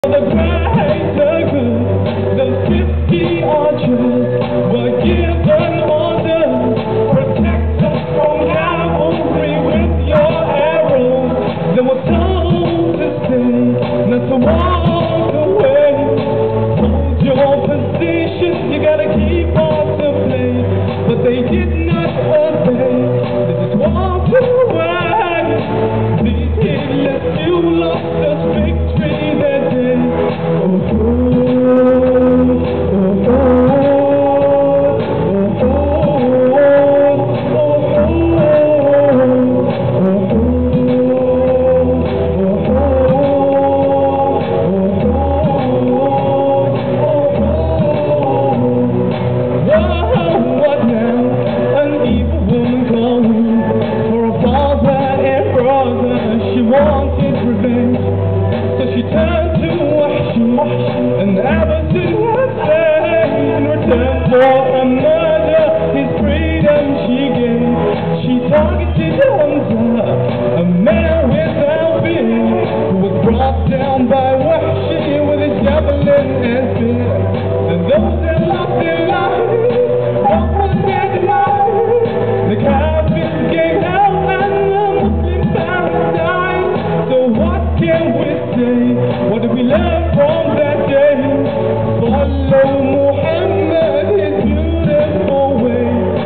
The greater good, those 50 archers were given orders. Protect us from cavalry with your arrows. They were told to stay, not to walk away. Hold your position, you gotta keep on to play. But they did not obey, they just walked away. These hitless, you lost us victory that day. Wanted revenge, so she turned to and Everton had said in return for a murder, his freedom she gave. She targeted Hamza, a man without fear, who was brought down by Wahshi with his javelin and spear. And those that lost their lives, what was their demise? The Catholics gave hell and the Muslim paradise. So what can we say? What did we learn from that day? Follow Muhammad, his beautiful way.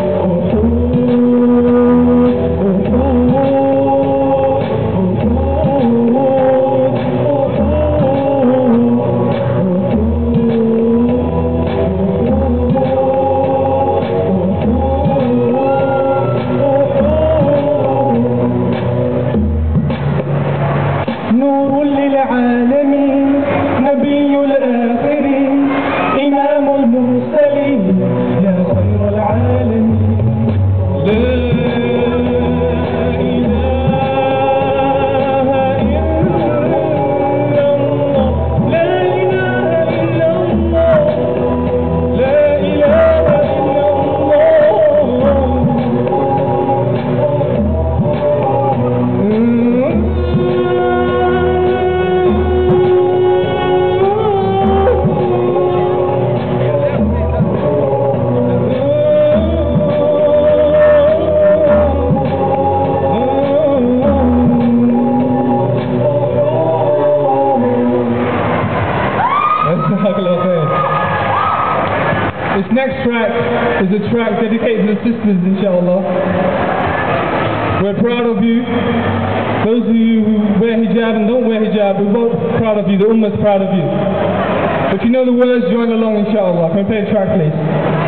نور للعالمين، نبي الآخرين، إمام المرسلين، يا خير العالمين. لا This next track is a track dedicated to the sisters, inshallah. We're proud of you. Those of you who wear hijab and don't wear hijab, we're both proud of you. The ummah's proud of you. If you know the words, join along, inshallah. Can we play the track, please?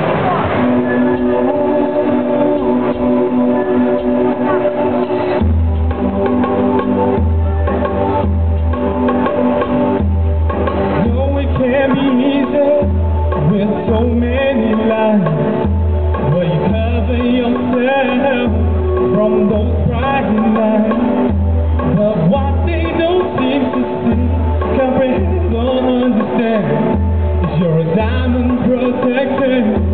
No, it can't be easy with so many lies, but you cover yourself from those prying eyes. But what they don't seem to see, comprehend or understand, is you're a diamond protected.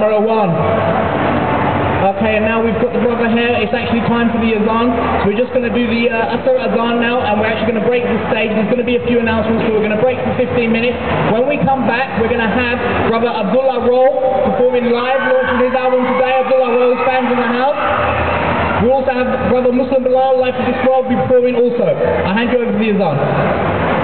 Amir Awan. Okay, and now we've got the brother here. It's actually time for the azan. So we're just going to do the Asr azan now, and we're actually going to break the stage. There's going to be a few announcements, so we're going to break for 15 minutes. When we come back, we're going to have brother Abdullah Roll performing live, launching his album today. Abdullah Roll's fans in the house. We also have brother Muslim Bilal, Life of this World, be performing also. I'll hand you over to the azan.